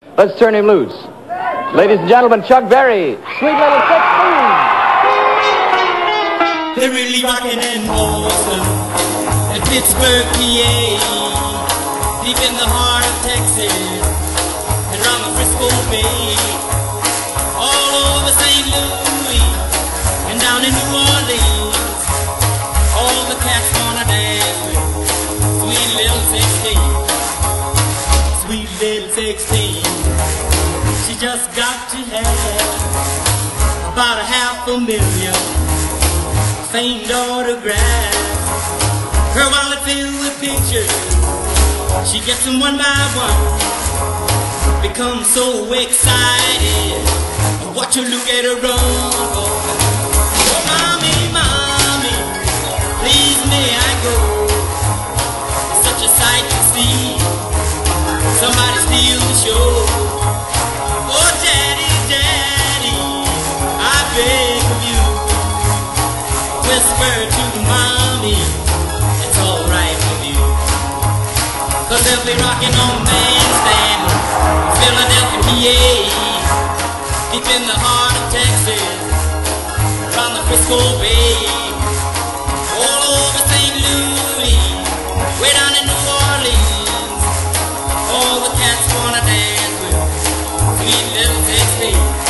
Let's turn him loose. Ladies and gentlemen, Chuck Berry, Sweet Little 16. They're really rocking in Boston and Pittsburgh, PA, deep in the heart of Texas and around the Frisco Bay, all over St. Louis and down in New Orleans. All the cats wanna dance with Sweet Little 16. Sweet Little 16. She just got to have about $500,000 famed autographs. Her wallet filled with pictures, she gets them one by one. Becomes so excited, watch her look at her run. Oh, mommy, mommy, please may I go? It's such a sight to see, somebody steal the show. Oh, daddy, daddy, I beg of you, whisper to the mommy, it's alright with you. Cause they'll be rocking on Bandstand, Philadelphia, PA, deep in the heart of Texas, around the Frisco Bay, all over St. Louis, way down in New Orleans. All the cats wanna dance with Sweet Little 16.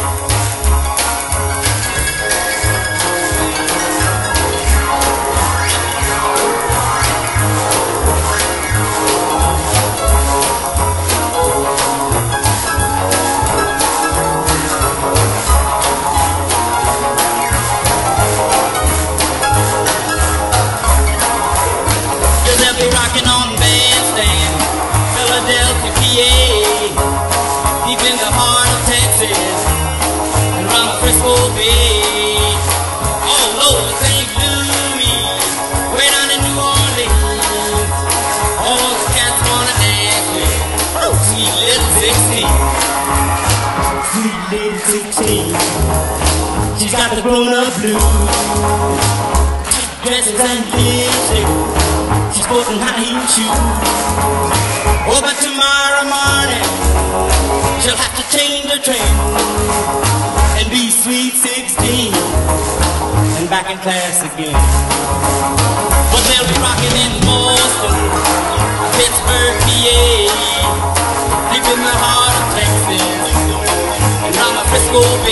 Deep in the heart of Texas and around the Frisco Bay, all over St. Louis, way down in New Orleans. All the cats wanna dance with Sweet Little 16. Sweet Little 16. She's got the grown-up blues, dresses and lipstick. She's sporting high-heel shoes. Oh, but tomorrow morning she'll have to change her train and be Sweet 16 and back in class again. But they'll be rocking in Boston, Pittsburgh, PA, deep in the heart of Texas and around the Frisco